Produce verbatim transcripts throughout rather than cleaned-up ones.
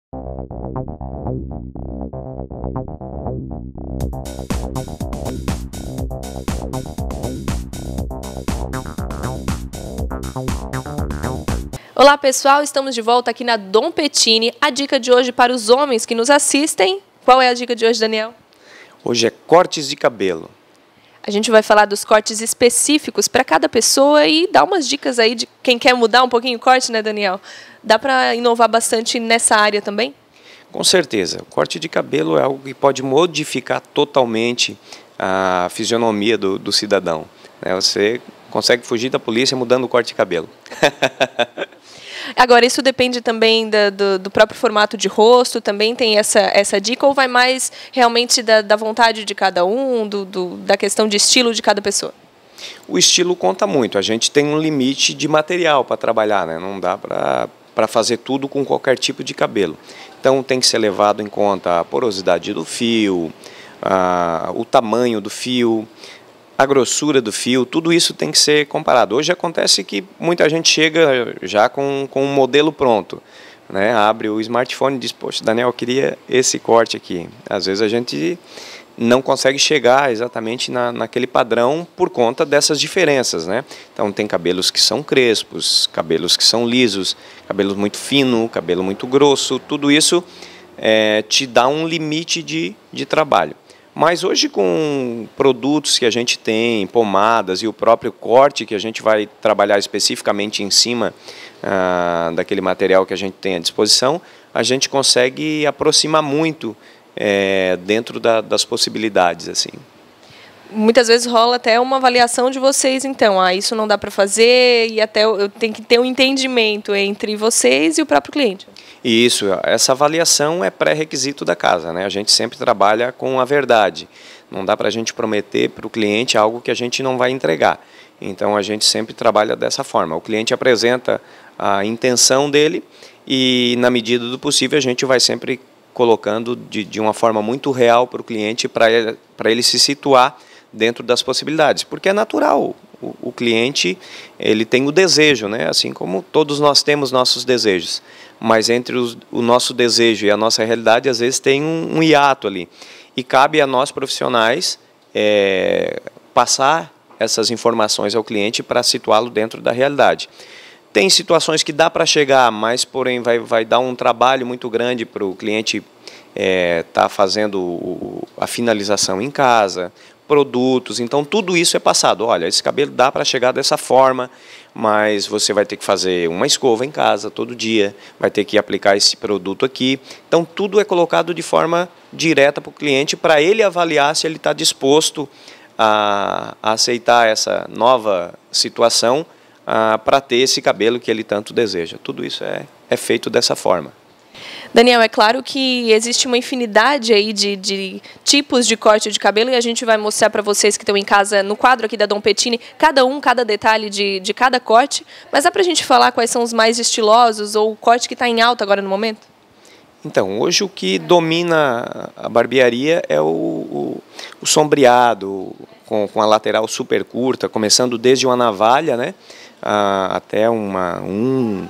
Olá pessoal, estamos de volta aqui na Dom Pettini. A dica de hoje para os homens que nos assistem. Qual é a dica de hoje, Daniel? Hoje é cortes de cabelo. A gente vai falar dos cortes específicos para cada pessoa e dar umas dicas aí de quem quer mudar um pouquinho o corte, né, Daniel? Dá para inovar bastante nessa área também? Com certeza. O corte de cabelo é algo que pode modificar totalmente a fisionomia do, do cidadão, né? Você consegue fugir da polícia mudando o corte de cabelo. Agora, isso depende também da, do, do próprio formato de rosto, também tem essa, essa dica, ou vai mais realmente da, da vontade de cada um, do, do, da questão de estilo de cada pessoa? O estilo conta muito, a gente tem um limite de material para trabalhar, né? Não dá para para fazer tudo com qualquer tipo de cabelo. Então tem que ser levado em conta a porosidade do fio, a, o tamanho do fio, a grossura do fio, tudo isso tem que ser comparado. Hoje acontece que muita gente chega já com, com um modelo pronto, né? Abre o smartphone e diz, poxa, Daniel, eu queria esse corte aqui. Às vezes a gente não consegue chegar exatamente na, naquele padrão por conta dessas diferenças, né? Então tem cabelos que são crespos, cabelos que são lisos, cabelo muito fino, cabelo muito grosso, tudo isso é, te dá um limite de, de trabalho. Mas hoje com produtos que a gente tem, pomadas e o próprio corte que a gente vai trabalhar especificamente em cima ah, daquele material que a gente tem à disposição, a gente consegue aproximar muito é, dentro da, das possibilidades, assim. Muitas vezes rola até uma avaliação de vocês, então, ah, isso não dá para fazer e até eu tenho que ter um entendimento entre vocês e o próprio cliente. Isso, essa avaliação é pré-requisito da casa, né? A gente sempre trabalha com a verdade. Não dá para a gente prometer para o cliente algo que a gente não vai entregar. Então a gente sempre trabalha dessa forma. O cliente apresenta a intenção dele e, na medida do possível, a gente vai sempre colocando de, de uma forma muito real para o cliente, para ele, para ele se situar dentro das possibilidades, porque é natural. O, o cliente, ele tem o desejo, né? Assim como todos nós temos nossos desejos, mas entre os, o nosso desejo e a nossa realidade, às vezes tem um, um hiato ali, e cabe a nós profissionais é, passar essas informações ao cliente para situá-lo dentro da realidade. Tem situações que dá para chegar, mas porém vai, vai dar um trabalho muito grande para o cliente é, tá fazendo o, a finalização em casa, produtos, então tudo isso é passado. Olha, esse cabelo dá para chegar dessa forma, mas você vai ter que fazer uma escova em casa todo dia, vai ter que aplicar esse produto aqui. Então tudo é colocado de forma direta para o cliente, para ele avaliar se ele está disposto a, a aceitar essa nova situação, para ter esse cabelo que ele tanto deseja. Tudo isso é, é feito dessa forma. Daniel, é claro que existe uma infinidade aí de, de tipos de corte de cabelo e a gente vai mostrar para vocês que estão em casa, no quadro aqui da Dom Pettini, cada um, cada detalhe de, de cada corte. Mas dá para a gente falar quais são os mais estilosos ou o corte que está em alta agora no momento? Então, hoje o que domina a barbearia é o, o, o sombreado, com, com a lateral super curta, começando desde uma navalha, né, a, até uma, um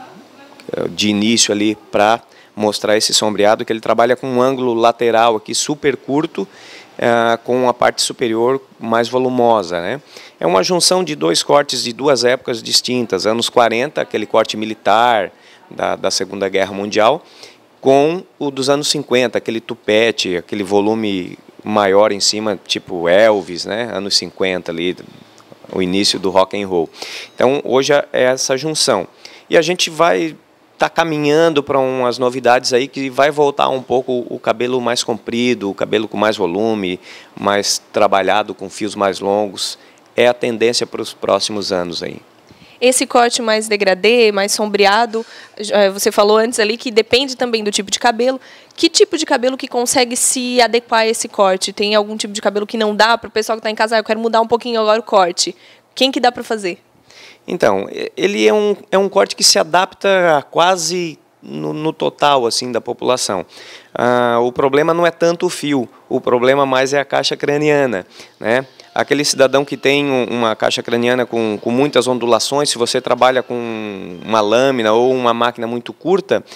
de início ali para mostrar esse sombreado, que ele trabalha com um ângulo lateral aqui super curto, uh, com a parte superior mais volumosa, né? É uma junção de dois cortes de duas épocas distintas, anos quarenta, aquele corte militar da, da Segunda Guerra Mundial, com o dos anos cinquenta, aquele tupete, aquele volume maior em cima, tipo Elvis, né? Anos cinquenta ali, o início do rock and roll. Então hoje é essa junção. E a gente vai está caminhando para umas novidades aí que vai voltar um pouco o cabelo mais comprido, o cabelo com mais volume, mais trabalhado, com fios mais longos. É a tendência para os próximos anos aí. Esse corte mais degradê, mais sombreado, você falou antes ali que depende também do tipo de cabelo. Que tipo de cabelo que consegue se adequar a esse corte? Tem algum tipo de cabelo que não dá para o pessoal que está em casa? Ah, eu quero mudar um pouquinho agora o corte. Quem que dá para fazer? Então, ele é um, é um corte que se adapta a quase no, no total assim, da população. Ah, o problema não é tanto o fio, o problema mais é a caixa craniana, né? Aquele cidadão que tem uma caixa craniana com, com muitas ondulações, se você trabalha com uma lâmina ou uma máquina muito curta,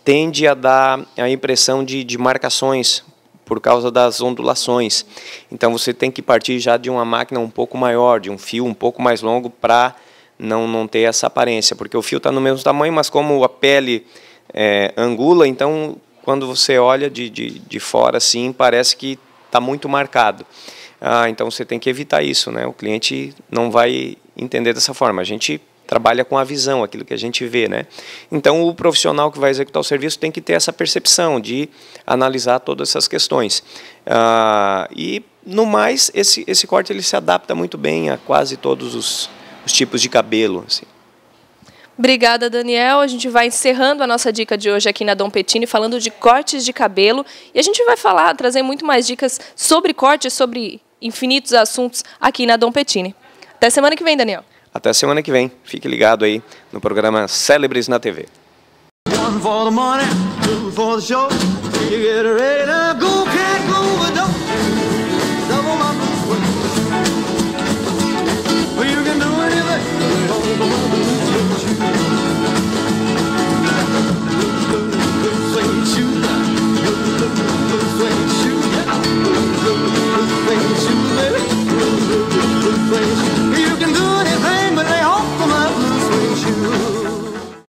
tende a dar a impressão de, de marcações por causa das ondulações. Então você tem que partir já de uma máquina um pouco maior, de um fio um pouco mais longo para não, não ter essa aparência, porque o fio está no mesmo tamanho, mas como a pele é, angula, então quando você olha de, de, de fora assim, parece que está muito marcado. Ah, então você tem que evitar isso, né? O cliente não vai entender dessa forma. A gente trabalha com a visão, aquilo que a gente vê, né? Então o profissional que vai executar o serviço tem que ter essa percepção de analisar todas essas questões. Ah, e no mais, esse, esse corte ele se adapta muito bem a quase todos os, os tipos de cabelo, assim. Obrigada, Daniel. A gente vai encerrando a nossa dica de hoje aqui na Dom Pettini, falando de cortes de cabelo. E a gente vai falar, trazer muito mais dicas sobre cortes, sobre infinitos assuntos aqui na Dom Pettini. Até semana que vem, Daniel. Até semana que vem. Fique ligado aí no programa Célebres na T V. One for the money, two for the show. You get ready to